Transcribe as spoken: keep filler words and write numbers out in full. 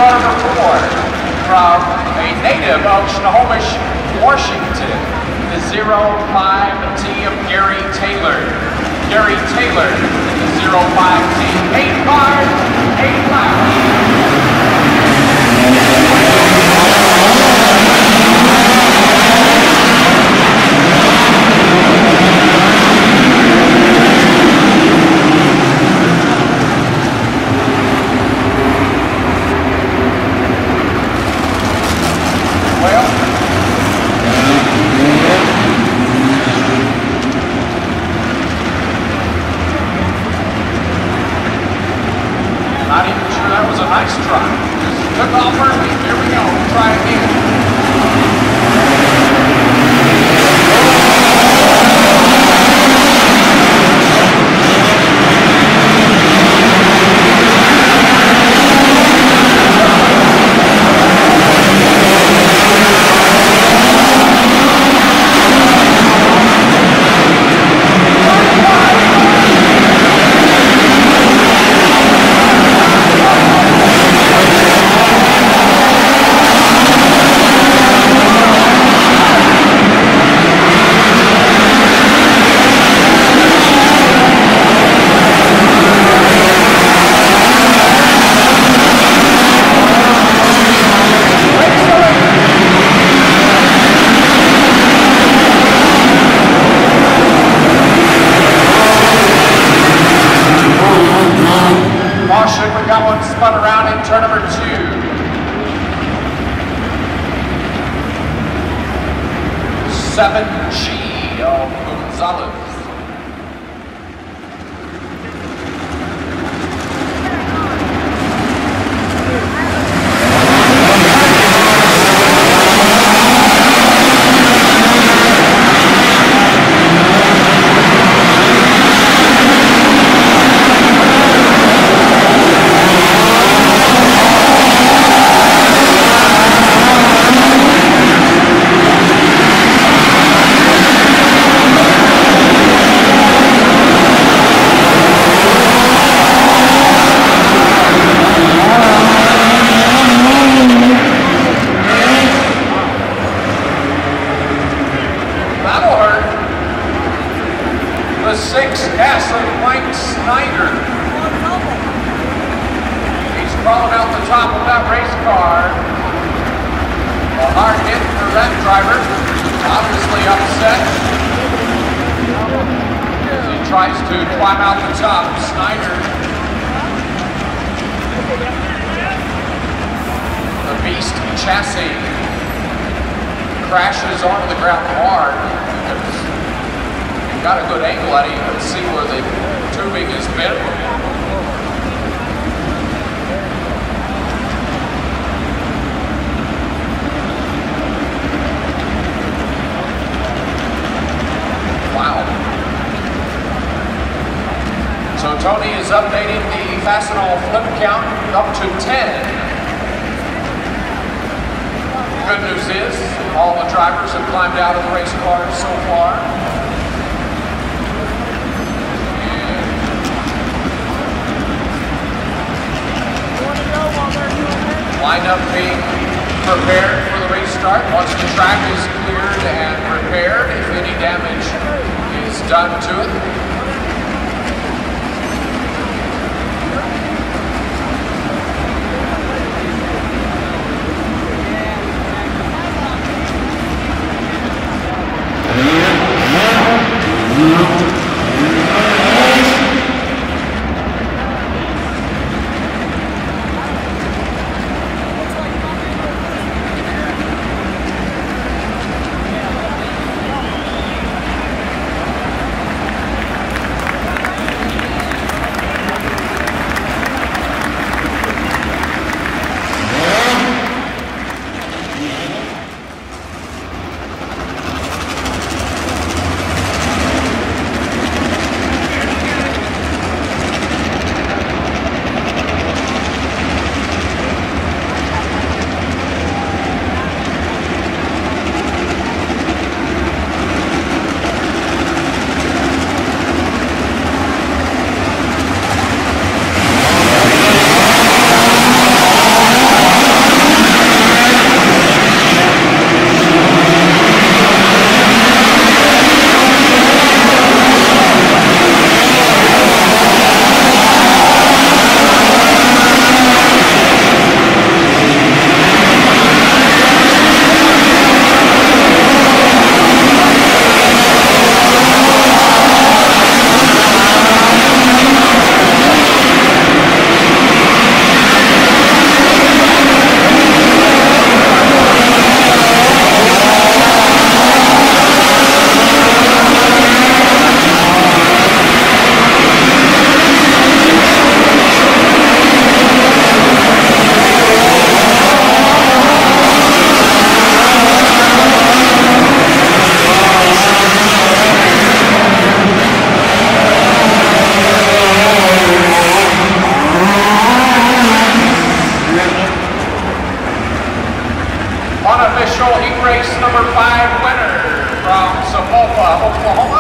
car number four, from a native of Snohomish, Washington, the zero five T of Gary Taylor. Gary Taylor, the zero five T, eight cars, eight laps. Not even sure that was a nice try. Just took off early. Here we go. We'll try again. Spun around in turn number two. seven G of Gonzalez. The six S of Mike Snyder. He's crawling out the top of that race car. A hard hit for that driver. Obviously upset as he tries to climb out the top. Snyder, the Beast chassis, crashes onto the ground hard. Got a good angle at it. You can see where the tubing is bent. Wow. So Tony is updating the Fastenal flip count up to ten. Good news is all the drivers have climbed out of the race car so far. Lineup being prepared for the race start. Once the track is cleared and repaired, if any damage is done to it. five winner from Sapulpa, Oklahoma.